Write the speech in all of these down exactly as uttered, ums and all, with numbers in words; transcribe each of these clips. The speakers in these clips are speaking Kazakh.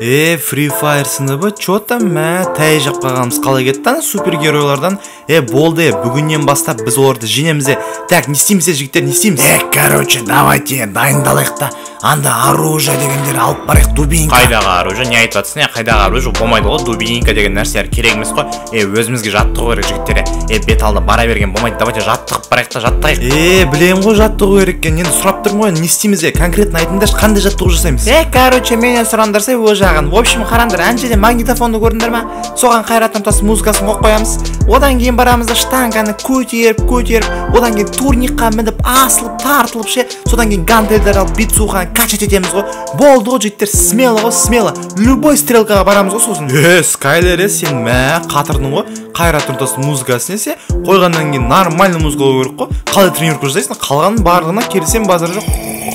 Э, Free Fire сыныбы, чё там, мә, тәй жақ қағамыз қалай кетті, супергеройлардан. Э, болды, бүгіннен бастап біз оларды жеңеміз. Так, не істейміз, жігіттер, не істейміз? Э, короче, давайте дайындалайық та, анда оружие дегендер алып барайық, дубинка. Қайдағы оружие, не айтып жатсың? Қайдағы оружие болмайды ғой, дубинка деген нәрселер керек емес қой. Э, өзімізге жаттығу керек, жігіттер. Э, бет алды бара берген болмайды, давайте жаттығып барайық та, жаттайық. Э, білем ғой жаттығу керек екен. Енді сұрап тұрмын ғой, не істейміз? Конкретно айтыңдаршы, қандай жаттығу жасаймыз? Э, короче, менен сұраңдарса, ол жағын. В общем, қараңдар, ана жерде магнитофонды көрдіңдер ма? Соған Қайрат Нұртас музыкасын қойып қоямыз. Одан кейін барамыз да штанганы көтеріп, көтеріп, одан кейін турникқа мініп, асылып, тартылып ше, содан кейін гантельдер алып, бит суған качать етеміз ғой. Болды ғой, жігіттер, смело ғой, смело. Любой стрелкаға барамыз ғой сосын. Э, Скайлер, сен мә қатырдың ғой. Қайрат Нұртас музыкасын есе, қойғаннан кейін нормальный музыка қою керек қой. Қалай тренировка жасайсың? Қалғанын барлығына келсем базар жоқ.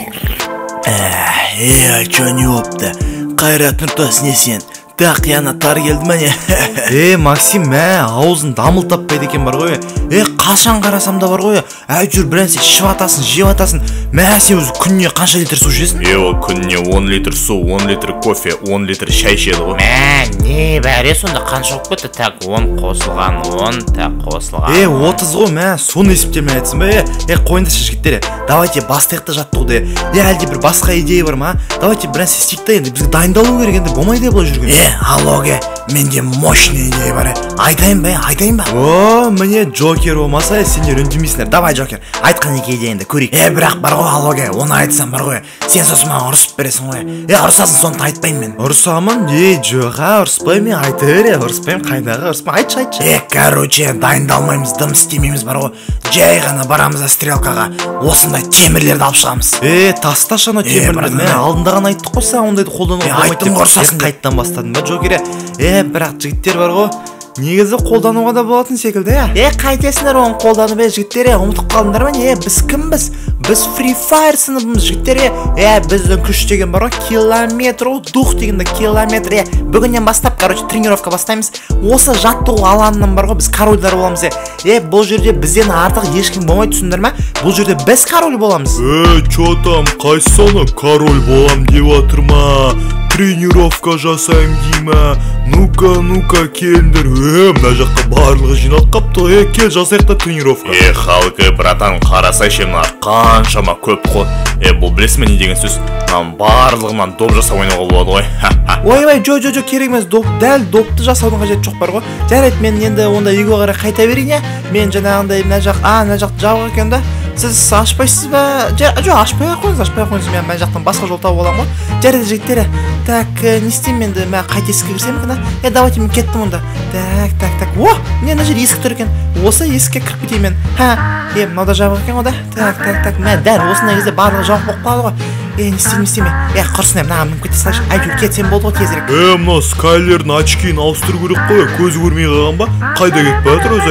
Э, а чё не опты? Қайрат Нұртас не сен? Так, яна тар келді мәне. Э, Максим, мә, аузын дамыл таппайды екен бар ғой. Э, қашан қарасам да бар ғой. Әйтеуір бірін сен ішіп атасың, жеп атасың. Мә, сен өзі күніне қанша литр су ішесің? Е, ол күніне он литр су, он литр кофе, он литр шай ішеді ғой. Мә, не бәрі сонда қанша болып кетті? Так, он қосылған, он, так, қосылған. Э, отыз ғой, мә, соны есептемей айтсын ба? Э, э, қойыңдаршы жігіттер. Давайте бастайық та жаттығуды. Е, әлде бір басқа идея бар ма? Давайте бірін сен істейік та енді бізге дайындалу керек енді болмайды бұлай жүрген. Э, аллоге, менде мощный идея бар. Айтайын ба, айтайын ба? О, міне Джокер болмаса, сендер үндемейсіңдер. Давай, Джокер, айтқан екі идеяңды көрейік. Э, бірақ бар ғой, аллоге, оны айтсам бар ғой. Сен сосын маған ұрысып бересің ғой. Е, ұрысасың, соны айтпаймын мен. Ұрысамын? Е, жоқ, ұрыспаймын, айта бер, ұрыспаймын, қайдағы ұрыспаймын, айтшы, айтшы. Е, короче, дайындалмаймыз, дым істемейміз бар ғой. Жай ғана барамыз да стрелкаға. Осындай темірлерді алып шығамыз. Е, тасташы ана темірді. Мен алдындаған айттық қой саған ондайды қолдануға болмайды. Айттым ғой ұрысасың. Қайттан бастадың ба, Джокер? Е, бірақ жігіттер бар ғой. Негізі қолдануға да болатын секілді, я? Е, қайтесіңдер оны қолданып, е, жігіттер, ұмытып қалдыңдар ма? Е, біз кімбіз? Біз Free Fire сыныбымыз, жігіттер. Е, біздің күш деген бар ғой, километр, дух дегенде километр. Е, бүгіннен бастап, короче, тренировка бастаймыз. Осы жаттығу алаңынан бар ғой, біз корольдар боламыз. Е, бұл жерде бізден артық ешкім болмайды, түсіндіңдер ма? Бұл жерде біз король боламыз. Э, чё там, қайсаны король болам деп жатыр ма? Тренировка жасайым дейма. Ну-ка, ну-ка, келдер. Э, мына жаққа барлығы жинап қапты. Э, кел жасайық та тренировка. Е, халқы, братан, қарасайшы мына қаншама көп қой. Е, бұл білесің бе не деген сөз? Мынау барлығынан доп жасап ойнауға болады ғой. Ойбай, жо жо жо керек емес, доп, дәл допты жасаудың қажеті жоқ бар ғой. Жарайды, мен енді онда үйге қарай қайта берейін я. Мен жаңағындай мына жақ, а, мына жақты жабық екен да. Сіз ашпайсыз ба? Жоқ, ашпай ақ қойыңыз, ашпай ақ қойыңыз. Мен мына жақтан басқа жол тауып аламын ғой. Жарайды, жігіттер. Так, не істеймін енді? Мен қайта есікке кірсем екен, а? Е, давайте мен кеттім онда. Так, так, так. О, міне мына жер есік тұр екен. Осы есікке кіріп кетейін мен. Ха, е, мынау да жабық екен ғой да. Так, так, так. Мә, дәл осындай кезде барлығы жабық болып қалады ғой. Е, не істеймін, не істеймін? Е, құрсын, мынаған мініп кете салайыншы. Әйтеуір кетсем болды ғой тезірек. Э, мына Скайлердің очкиін ауыстыру керек қой. Көзі көрмей қалған ба? Қайда кетіп жатыр өзі?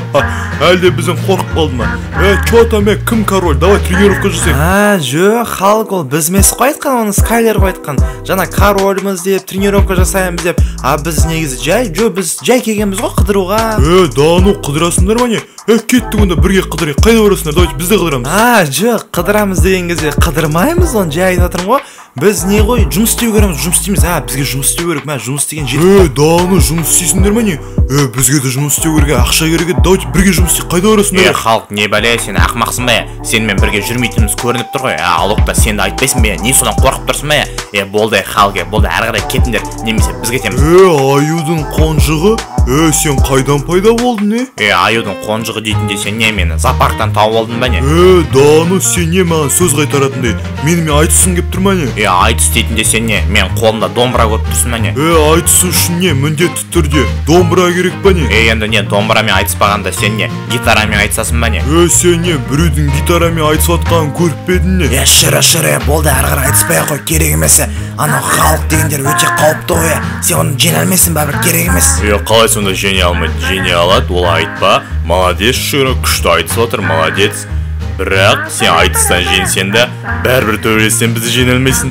Әлде бізден қорқып қалды ма? Э, чё там, е, кім король? Давай тренировка жасайық. А, жоқ, халық ол біз емес қой айтқан, оны Скайлер ғой айтқан. Жаңа корольмыз деп, тренировка жасаймыз деп. А біз негізі жай, жоқ, біз жай келгенбіз ғой қыдыруға. Э, да ну қыдырасыңдар ма не? Э, кеттік онда бірге қыдырайық. Қайда барасыңдар? Давайте біз де қыдырамыз. А, жоқ, қыдырамыз деген кезде қыдырмаймыз, оны жай айтып жатырмын ғой. Біз не ғой, жұмыс істеу кереміз, жұмыс істейміз. А, бізге жұмыс істеу керек, мә, жұмыс істеген жетіп. Э, да ну жұмыс істейсіңдер ма не? Э, бізге де жұмыс істеу керек, ақша керек еді. Давайте бірге жұмыс істейік. Қайда барасыңдар? Е, халық, не бәле, сен ақымақсың ба? Сенімен бірге жүрмейтініміз көрініп тұр ғой. А, алокта сен де айтпайсың ба? Не содан қорқып тұрсың ба? Е, болды, халық, болды, әрі қарай кетіңдер, немесе біз кетеміз. Э, аюдың қонжығы? Э, сен қайдан пайда болдың, не? Е, аюдың қонжығы дейтінде сен не, мені зоопарктан тауып алдың ба не? Э, да ну сен не маған сөз қайтаратындай? Менімен айтысың кеп тұр ма не? Е, айтыс дейтінде сен не, мен қолымда домбыра көріп тұрсың ба не? Э, айтысу үшін не, міндетті түрде домбыра керек па не? Е, енді не, домбырамен айтыспағанда сен не, гитарамен айтысасың ба не? Э, сен не, біреудің гитарамен айтысып атқанын көріп пе едің не? Е, шыры шыры, болды, әрі қарай айтыспай ақ қой, керек емес. Анау халық дегендер өте қауіпті ғой. Сен оны жеңе алмайсың ба, бір керек емес. Е, қалай сонда жеңе алмайды? Жеңе алады, ол айтпа. Молодец, шыры, күшті айтысып отыр, молодец. Бірақ сен айтыстан жеңсең де бәрібір төбелессең бізді жеңе алмайсың.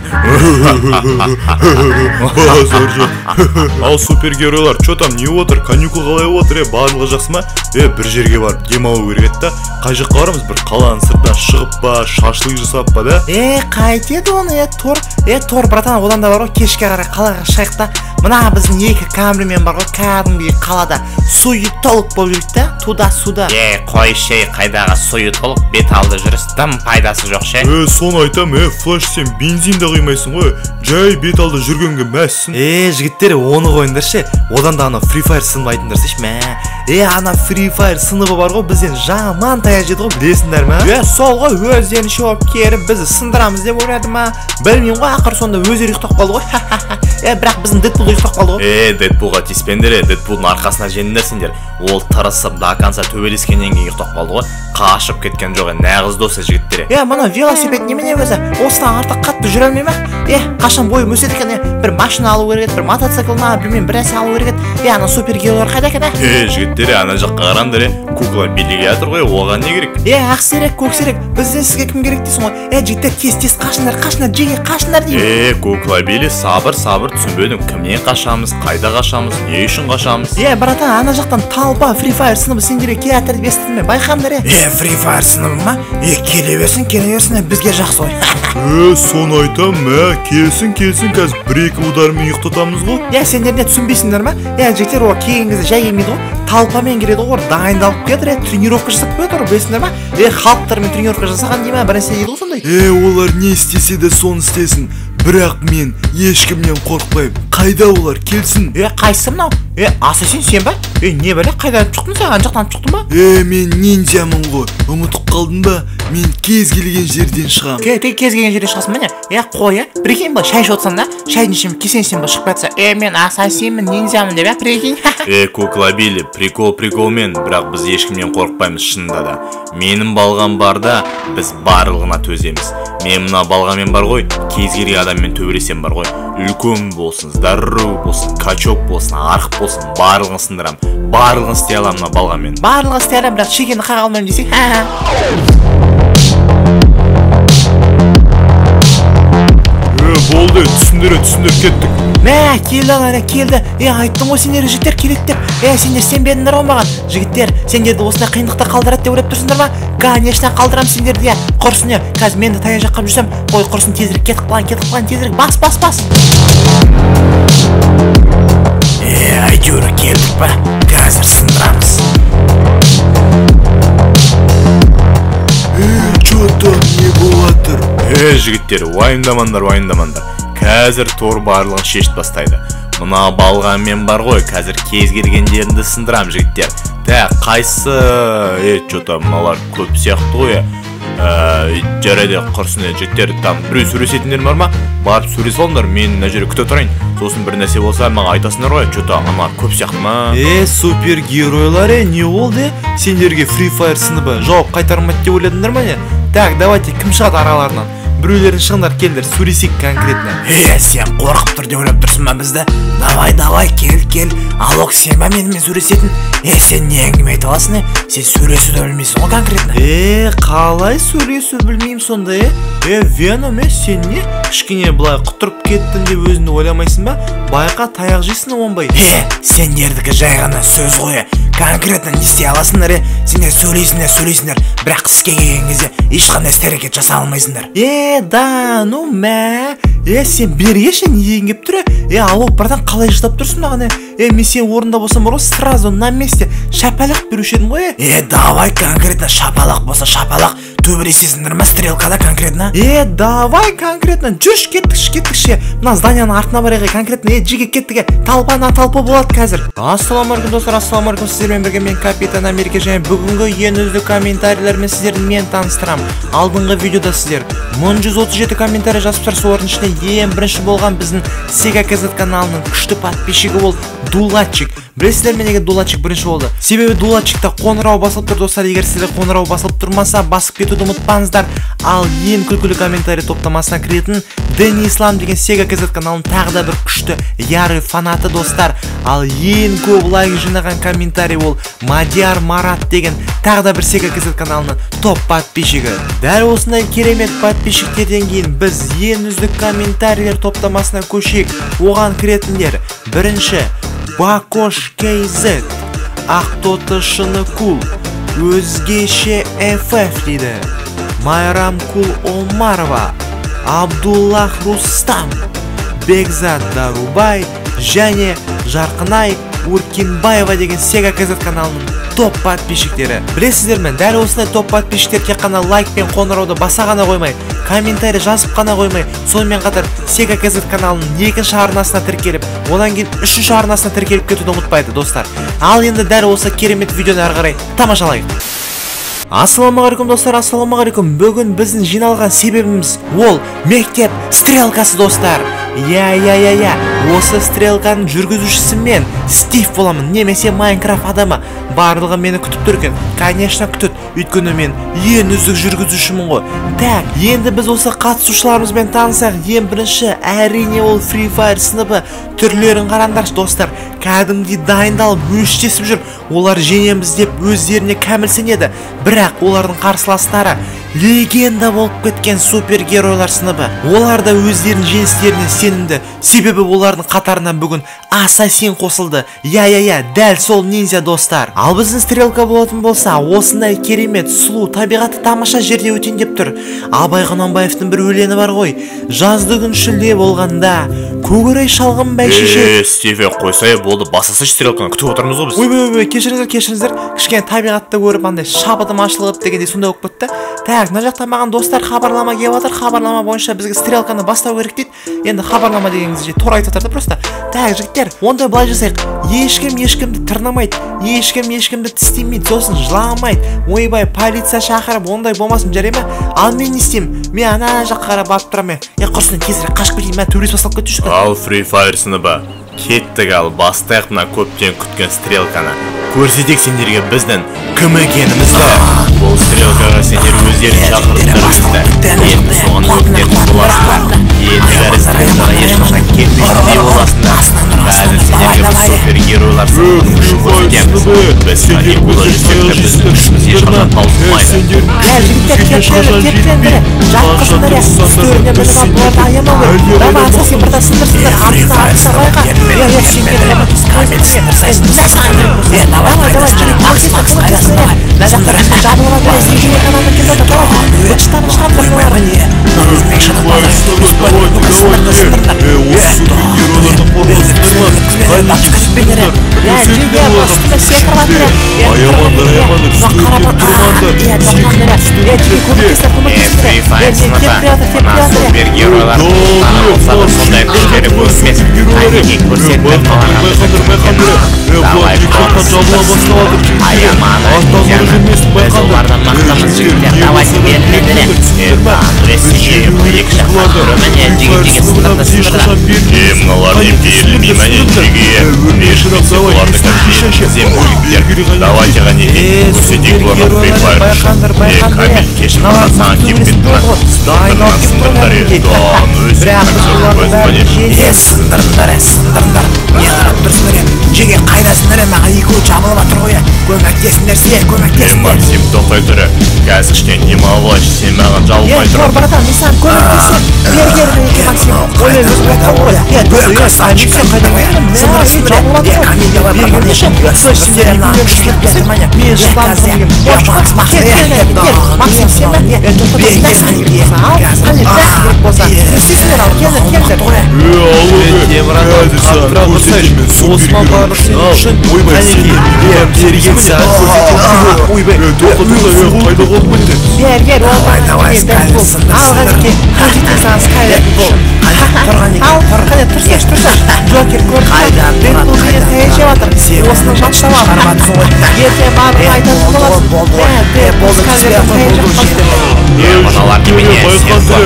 Базар жоқ. Ал супергеройлар, чё там, не отыр? Каникул қалай отыр? Е, барлығы жақсы ма? Е, бір жерге барып демалу керек еді да. Қай жаққа барамыз? Бір қаланың сыртынан шығып па, шашлық жасап па да? Е, қайтеді оны, е, Тор. Е, Тор, братан, одан да бар ғой, кешке қарай қалаға шығайық та. Мына біздің екі камерамен бар ғой, кәдімгі қалада суетолық болып жүреді да, туда суда. Е, қой шей, қайдағы суетолық, бет алды жүріс, дым пайдасы жоқ ше. Е, соны айтам, е, Флэш, сен бензин да құймайсың ғой. Жай бет алды жүргенге мәссің. Е, жігіттер, оны қойыңдар ше. Одан да ана Free Fire сынып айтыңдар сеш, мә. Е, ана Free Fire сыныбы бар ғой, бізден жаман таяқ жеді ғой, білесіңдер ме? Е, сол ғой, өзден шоп керіп бізді сындырамыз деп ойлады ма? Білмеймін ғой, ақыр сонда өздері ұйықтап қалды ғой. Е, бірақ біздің Дэдпул ұйықтап қалды ғой. Е, Дэдпулға тиіспендер, Дэдпулдың арқасына жеңдіңдер сендер. Ол тырысып до конца төбелескеннен кейін ұйықтап қалды ғой. Қашып кеткен жоқ, нағыз досы жігіттер. Е, мына велосипед немене өзі? Осыдан артық қатты жүре алмай ма? Е, қашан бойым өседі екен, е, бір машина алу керек еді, бір мотоцикл ма, білмеймін, бір нәрсе алу керек еді. Е, ана супергеройлар қайда екен, е? Е, жігіттер, ана жаққа қараңдар, е, кукла биліге жатыр ғой, оған не керек? Е, ақсерек, көксерек, бізден сізге кім керек дейсің ғой? Е, жігіттер, тез-тез қашыңдар, қашыңдар, жеге қашыңдар деймін. Е, кукла били, сабыр, сабыр, түсінбедім, кімнен қашамыз, қайда қашамыз, не үшін қашамыз? Е, братан, ана жақтан талпа Free Fire сыныбы сендерге келатыр деп естідім ме? Байқаңдар, е. Е, Free Fire сыныбы ма? Е, келе берсін, келе берсін, бізге жақсы ғой. Е, соны айтам, мә, келсін, келсін, қазір бір-екі удармен ұйықтатамыз ғой. Е, сендер не түсінбейсіңдер ма? Е, жігіттер, ол келген кезде жай келмейді ғой. Талпамен келеді ғой, дайындалып келеді, е, тренировка жасап қояды ғой, білесіңдер ма? Е, халықтармен тренировка жасаған дей ма? Бір нәрсе дейді ғой сондай. Е, олар не істесе де соны істесін. Бірақ мен ешкімнен қорықпаймын. Қайда олар, келсін. Е, қайсы мынау? Е, Асасин сен ба? Е, не бәле, қайда шықтың сен? Ана жақтан шықтың ба? Е, мен ниндзямын ғой. Ұмытып қалдың ба? Мен кез келген жерден шығамын. Ке, тек кез келген жерден шығасың ба не? Е, қой, е, прикинь ба, шай ішіп отырсаң да, шайдың ішемін, кесенсен ба шығып жатса, е, мен Асасинмін, ниндзямын деп, е, прикинь. Е, кукла били, прикол приколмен, бірақ біз ешкімнен қорықпаймыз шынында да. Менің балғам барда, біз барлығына төземіз. Мен мына балғамен бар ғой, кез келген адаммен төбелесем бар ғой. Үлкен болсын, здоров болсын, качок болсын, арық болсын, барлығын сындырам. Барлығын істей аламын мына балғамен. Барлығын істей аламын, бірақ шекені қаға алмаймын десең. Е, болды, түсіндіре, түсіндір, кеттік. Мә, келді ана, келді. Е, айттың ғой сендер жігіттер келеді деп. Е, сендер сенбедіңдер ғой маған. Жігіттер, сендерді осындай қиындықта қалдырады деп ойлап тұрсыңдар ма? Конечно, қалдырам сендерді, е. Құрсын, е. Қазір мен де таяқ жаққа жүрсем, қой құрсын, тезірек кетіп қалған, кетіп қалған, тезірек бас, бас, бас. Е, әйтеуір келдік па? Қазір сындырамыз. Е, чё там не болатыр? Е, жігіттер, уайымдамандар, уайымдамандар. Қазір Тор барлығын шешіп бастайды. Мына балғанмен бар ғой, қазір кез келгендеріңді сындырам, жігіттер. Та, қайсы, е, чё там, мыналар көп сияқты ғой. Ә, жарайды, құрсын, е, жігіттер, там біреу сөйлесетіндер бар ма? Барып сөйлесе алыңдар, мен мына жерде күте тұрайын. Сосын бір нәрсе болса, маған айтасыңдар ғой, чё там, аналар көп сияқты ма? Е, супергеройлар, е, не болды? Сендерге Free Fire сыныбы жауап қайтармайды деп ойладыңдар ма не? Так, давайте, кім шығады араларынан? Біреулерін шығыңдар, келдер, сөйлесейік конкретно. Е, сен қорқып тұр деп ойлап тұрсың ба бізді? Давай, давай, кел, кел. Алок, сен ба менімен сөйлесетін? Е, сен не әңгіме айтып аласың, е? Сен сөйлесуді білмейсің ғой конкретно. Е, қалай сөйлесу білмеймін сонда, е? Е, Веном, е, сен не? Кішкене былай құтырып кеттің деп өзіңді ойламайсың ба? Байқа таяқ жейсің оңбай. Е, сендердікі жай ғана сөз ғой, е. Конкретно не істей аласыңдар, е? Сендер сөйлейсіңдер, сөйлейсіңдер, бірақ іске келген кезде ешқандай іс-әрекет жаса алмайсыңдар. Е, да, ну мә. Е, сен бергеші не деген кеп тұр, е? Е, алло, братан, қалай ждап тұрсың маған, е? Е, мен сен орында болсам бар ғой, сразу на месте шапалақ беруші едім ғой, е? Е, давай, конкретно шапалақ болса шапалақ. Төбелесесіңдер ма стрелкада конкретно? Е, давай конкретно, жүрш кеттікші, кеттікші. Мына зданияның артына барайық, конкретно, е, жеге кеттіге. Талпана талпа болады қазір. Ассаламалейкум достар, ассаламалейкум, сіздермен бірге мен Капитан Америка, және бүгінгі ең үздік комментарийлермен сіздерді мен таныстырам. Алдыңғы видеода сіздер мың жүз отыз жеті комментарий жазыптар, солардың ішінде ең бірінші болған біздің Sega Kazet каналының күшті подписчигі болды Дулатчик. Білесіздер ме неге Дулатчик бірінші болды? Себебі Дулатчикта қоңырау басылып тұр достар. Егер сіздер қоңырау басылып тұрмаса, басып кету өтуді ұмытпаңыздар. Ал ең күлкілі комментарий топтамасына кіретін Дэнни Ислам деген Sega кей зет каналының тағы да бір күшті яры фанаты достар. Ал ең көп лайк жинаған комментарий ол Мадияр Марат деген тағы да бір Sega кей зет каналының топ подписчигі. Дәл осындай керемет подписчиктерден кейін біз ең үздік комментарийлер топтамасына көшейік. Оған кіретіндер: бірінші Бакош кей зет, Ақтоты шыны кул, өзгеше эф эф дейді, Майрам Кул Омарова, Абдуллах Рустам, Бекзат Дарубай және Жарқынай Уркинбаева деген Sega кей зет каналының топ подписчиктері. Білесіздер ме, дәл осындай топ подписчиктер тек қана лайк пен қоңырауды баса ғана қоймай, комментарий жазып қана қоймай, сонымен қатар Sega кей зет каналының екінші арнасына тіркеліп, одан кейін үшінші арнасына тіркеліп кетуді ұмытпайды достар. Ал енді дәл осы керемет видеоны ары қарай тамашалайық. Ассалаумағалейкум достар, ассалаумағалейкум. Бүгін біздің жиналған себебіміз ол мектеп стрелкасы достар. Я, я, я, я, осы стрелканың жүргізушісі мен Стив боламын, немесе Майнкрафт адамы. Барлығы мені күтіп тұр екен. Конечно күтіп, өйткені мен ең үздік жүргізушімін ғой. Так, енді біз осы қатысушыларымызбен танысақ, ең бірінші әрине ол Free Fire сыныбы. Түрлерін қараңдаршы достар. Кәдімгідей дайындалып өштесіп жүр. Олар жеңеміз деп өздеріне кәміл сенеді. Бірақ олардың қарсыластары легенда болып кеткен супергеройлар сыныбы. Олар да өздерінің жеңістеріне сенімді, себебі олардың қатарынан бүгін ассасин қосылды. Я-я-я, дәл сол ниндзя достар. Ал біздің стрелка болатын болса, осындай керемет, сұлу, табиғаты тамаша жерде өтейін деп тұр. Абай Құнанбаевтың бір өлеңі бар ғой: жазды күн шілде болғанда, көгерей шалғын бәйшеше. Е, Стиве, қойсай болды, басасыш стрелканы күтіп отырмыз ғой біз. Ой-ой-ой, кешіріңіздер, кешіріңіздер. Кішкене табиғатты көріп, андай шабытым ашылып дегендей сондай болып кетті. Так, мына жақта маған достар хабарлама келіп жатыр. Хабарлама бойынша бізге стрелканы бастау керек дейді. Енді хабарлама дегеніңізді тура айтып жатыр да просто. Так, жігіттер, онда былай жасайық. Ешкім ешкімді тырнамайды, ешкім ешкімді тістемейді, сосын жыламайды. Ойбай, полиция шақырып, ондай болмасын, жарай ма? Ал мен не істеймін? Мен ана жаққа қарап барып тұрамын. Я құрсын тезірек қашып кетейін, мен төбелес басталып кетті жүрсің. Ал Free Fire сыныбы, кеттік. Ал бастайық мына көптен күткен стрелканы. Көрсетейік сендерге біздің кім екенімізді. Бұл стрелкаға сендер өздерін шақырып тұрыңызды. Енді соған өкінетін боласыңдар. Енді әрі стрелкаға ешқашан келмейтіндей боласыңдар. Қазір сендерге біз супергеройлар сыныбының күшін көрсетеміз. Біз каникулы жүрсек те біздің күшіміз ешқашан таусылмайды. Ә, жігіттер, кеттіңдер, кеттіңдер. Жатқызыңдар, я үстеріне мініп алып бұларды аямау. Дама ассасин бірді сындырсыңдар, артына артына байға. Я, я, сендер әмі түскөзін сен. Жасаңдар. Давай, давай, жүріп, ақсиста көмектесіңдер. Мына жақта жабылған бір сендерге каналды келді, давай. Бычтаны шығарып супергеройлар тана болса да сондай күштері көрмес. Әнеге көрсетті давай аяманы біз олардан мақтамыз жігіттер. Давайте берілмедіне Андрессиге екі жаққа көріміне жеге-жеге сындырды сындырды. Мыналарды берілмей мәне жеге бешімесе оларды кәмпейін зем өйіктер. Давайте ғанеке көрсетейік оларға Free Fire үшін. Камил кешім қасаң кеп кеттіна сындырынан сындырдар еді. Дон өсіп көз мәне. Е, сындырдар, е, сындырдар. Не қарап тұрсыңдар е? Жеге қайдасыңдар е? Маған екеуі жабылып атыр ғой е. Көмектесіңдер сіздер, көмектесіңдер. Максим, тоқтай тұры. Қазір кішкене демалайшы, сен маған жалпай тұрып. братан, мен саған көмектесем. Бер, бер, бер, Максим. Олай өз болған ғой. Е, дұрыс, е, сен қайда қойдың? Сындырсыңдар е, жабылып атыр ғой. Бергенде ше, сөз сендер әнің күшіліп кетір мәне. Мен жылдамсың деген. Максим, сен бән, е, тоқтатасың. Ал, қане, бәс керек болса. Сіздер ал, келдір, келдір. Е, алло, Осман барлық сен үшін қанеке берген сәт көрсетіп ойбай қайда болып кетті? бер бер давай ал қанеке көрсетіп саған скайлет бол ал қане тұрсаш тұрсаш Джокер көрді Дэдпул менен таяй жеп жатыр осыны баштап ал. Ертең барлығын айтатын боласың. Мә, болды, қазір қай жаққа Е, мыналар немене? Е, тоқта,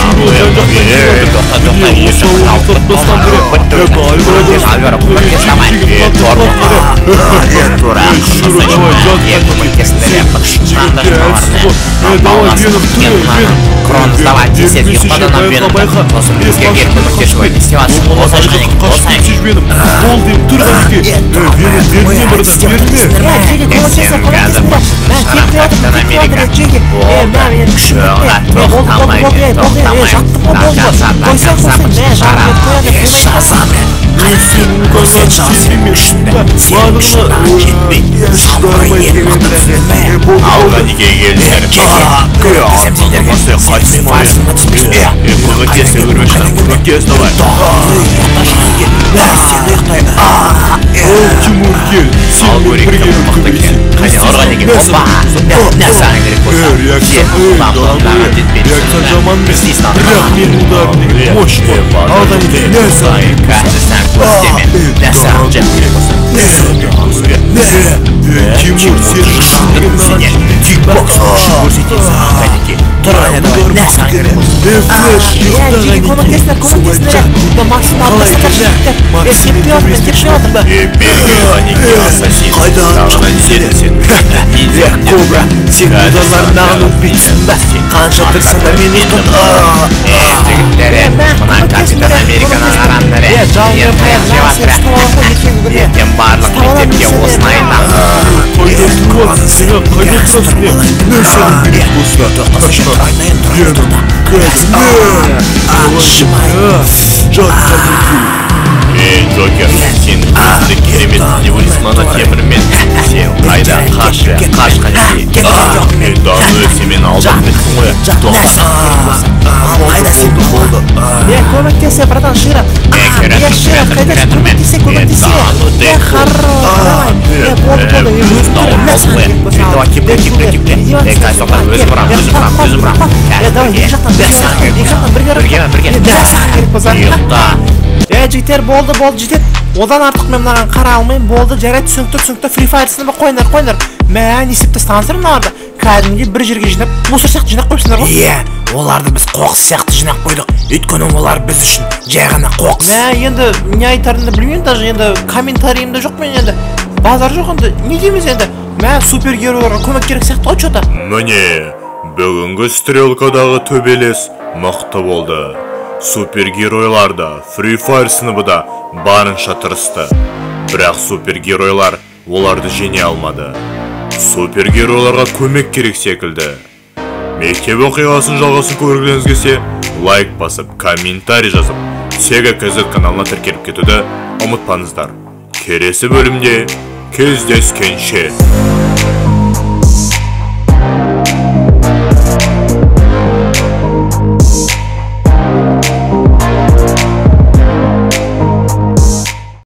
тоқта, еші қалып тұрмасам керек. Альвара, көмектесамай. Е, торбаға. Е, тура, қымызды жібай. Е, көмектесіндер, қышқанды жібаларны. Балғасын күткен Кроныз давай, десет, ұйқадан абенім. Осым бізге кер көмектес жібай. Нестеватсың, болсай шқанек, болсай. Бол дейм тұрған еке. Вені деріне бірді беріне. Сен қазір шарапаттан Америка. Болды. Жоға, тоқтамай, тоқтамай. Тақасатан қасапын шарап. Еш жазамын. Қайсың көзен жазым үшінді. Сен үшінді кетпей. Самбыры ең мақтырсынды. Алға неге келдер. Көмектесем сендерге. Қайсың фарсыңды түспешпе. Көмектесі өрмешін. Көмектес давай. Сен ұйықтай. Ол Тимур кел. Сен бірге көмектесін. Қане орға неге. Опа. Нәсәң керек болса. Реакция жаман емес. Бірақ мен ударым мощный. Алға неге. Нәсәң. Каждый көздеме, нәсәң жеп керек болса. Тимур, сен шықшын Сенен кикбокс күшін көрсетесің. Кәнеке, тұрған еді, нәсәң керек болса. Флеш, Жеге көмектесіңдер, көмектесіңдер. Максим алдасыңдар жігіттер. Е, чемпион мен, чемпион ба? Е, берге Кәнеке, ассасин. Тағынан сені сен. Е, Кобра, сен ударларындағы өтпейтсің ба? Қанша тұрсың да мен ұқтым. Е, жігіттері, мына Капитан Американың аранлары. Ертең жеватыры. Ертең барлық мектепке осыны айтам. Қайда тұрасың, сені қайда тұрасың не? Нәсәң керек болса. Ені, кәді, жатқа Ей, Джокер, сен өзіңді керемет неволисмана темірмен. Сен қайда қашы, қаш қанеке. Ей, дағы семен алдап беттің ғой. Қайдасың болды. Е, көмектесе, братан, Шира. Е, керетір, керетір, Көмектесе, көмектесе. Е, харро, давай. Е, болды, болды. Дауын болды ғой. Давай, кепле, кепле, кепле. Е, кайсоқтар, өзі бұрам, өзі бұрам, өзі бұрам. Е, давай, екі жақтан, екі жақтан, бірге Бірге, бірге. Нәсәң керек болса. Ұйықта. Е, жігіттер, болды, болды, жетеді. Одан артық мен мынаған қара алмайын, болды, жарайды, түсінікті, түсінікті, Free Fire сыныбы қойындар, қойындар. Мә, не істеп тастаңыздар мыналарды? Кәдімгідей бір жерге жинап, мусор сияқты жинап қойыпсыңдар ғой. Иә, оларды біз қоқыс сияқты жинап қойдық. Өйткені олар біз үшін жай ғана қоқыс. Мә, енді не айтарымды білмеймін, даже енді комментариімде жоқ мен енді. Базар жоқ енді, не дейміз енді? Мә, супергеройларға көмек керек сияқты ғой что-то. Міне, бүгінгі стрелкадағы төбелес мықты болды. Супергеройларда, Free Fire сыныбыда барынша тырысты. Бірақ супергеройлар оларды жеңе алмады. Супергеройларға көмек керек секілді. Мектеп оқиғасын жалғасын көргілеріңіз келсе, лайк басып, комментарий жазып, Sega кз каналына тіркеліп кетуді ұмытпаңыздар. Келесі бөлімде кездескенше.